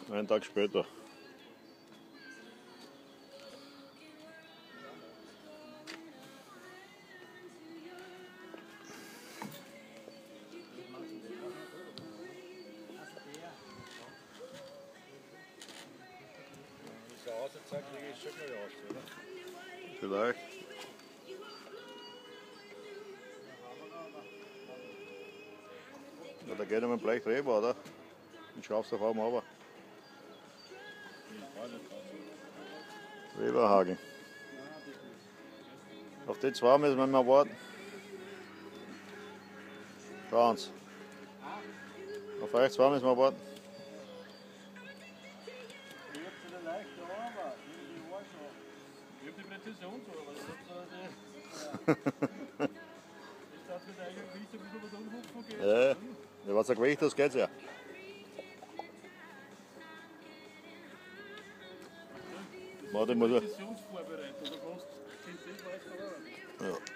Einen Tag später. Vielleicht. Ja, da geht er mit dem Blech rüber, oder? Und schaffst du auf einmal runter. Weberhaken. Auf die zwei müssen wir mal warten. Ganz. Auf euch zwei müssen wir warten. Ich hab so eine leichte Arbeit, die war schon. Ich hab die Präzision so, aber das hat so eine. Jetzt hat mit eigenem Gewicht ein bisschen was umhupfen geht. Ja, was ein Gewicht ist, geht's ja. Warte, muss ich. Präzisionsvorbereitung, du kannst 10 Cent weiß, aber. Ja.